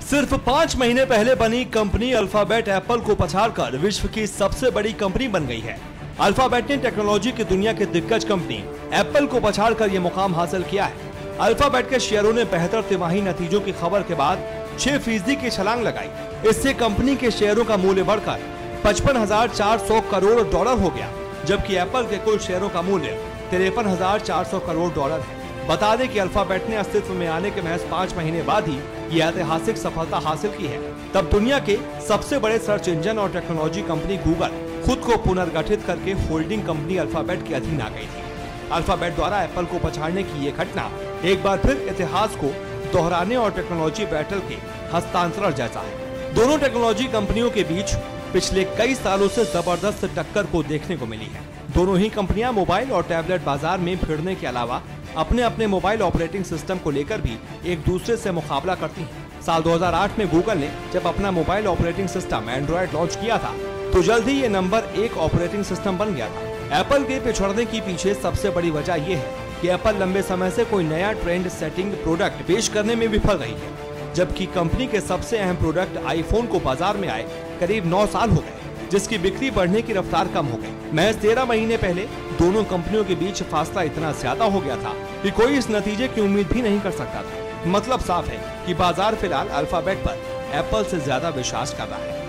सिर्फ 5 महीने पहले बनी कंपनी अल्फाबेट एप्पल को पछाड़कर विश्व की सबसे बड़ी कंपनी बन गई है। अल्फाबेट ने टेक्नोलॉजी की दुनिया की दिग्गज कंपनी एप्पल को पछाड़कर ये मुकाम हासिल किया है। अल्फाबेट के शेयरों ने बेहतर तिमाही नतीजों की खबर के बाद 6% की छलांग लगाई। इससे कंपनी के शेयरों का मूल्य बढ़कर 55,400 करोड़ डॉलर हो गया, जबकि एप्पल के कुल शेयरों का मूल्य 53,400 करोड़ डॉलर है। बता दें कि अल्फाबेट ने अस्तित्व में आने के महज 5 महीने बाद ही ये ऐतिहासिक सफलता हासिल की है। तब दुनिया के सबसे बड़े सर्च इंजन और टेक्नोलॉजी कंपनी गूगल खुद को पुनर्गठित करके होल्डिंग कंपनी अल्फाबेट के अधीन आ गई थी। अल्फाबेट द्वारा एप्पल को पछाड़ने की ये घटना एक बार फिर इतिहास को दोहराने और टेक्नोलॉजी बैटल के हस्तांतरण जैसा है। दोनों टेक्नोलॉजी कंपनियों के बीच पिछले कई सालों से जबरदस्त टक्कर को देखने को मिली है। दोनों ही कंपनियां मोबाइल और टैबलेट बाजार में भिड़ने के अलावा अपने अपने मोबाइल ऑपरेटिंग सिस्टम को लेकर भी एक दूसरे से मुकाबला करती हैं। साल 2008 में गूगल ने जब अपना mobile operating system Android launch किया था तो जल्द ही ये नंबर 1 ऑपरेटिंग सिस्टम बन गया था। एप्पल के पिछड़ने की पीछे सबसे बड़ी वजह ये है कि एप्पल लंबे समय से कोई नया ट्रेंड सेटिंग प्रोडक्ट पेश करने में विफल रही है, जबकि कंपनी के सबसे अहम प्रोडक्ट आईफोन को बाजार में आए करीब 9 साल हो गए, जिसकी बिक्री बढ़ने की रफ्तार कम हो गई। महज 13 महीने पहले दोनों कंपनियों के बीच फासला इतना ज्यादा हो गया था कि कोई इस नतीजे की उम्मीद भी नहीं कर सकता था। मतलब साफ है कि बाजार फिलहाल अल्फाबेट पर एप्पल से ज्यादा विश्वास कर रहा है।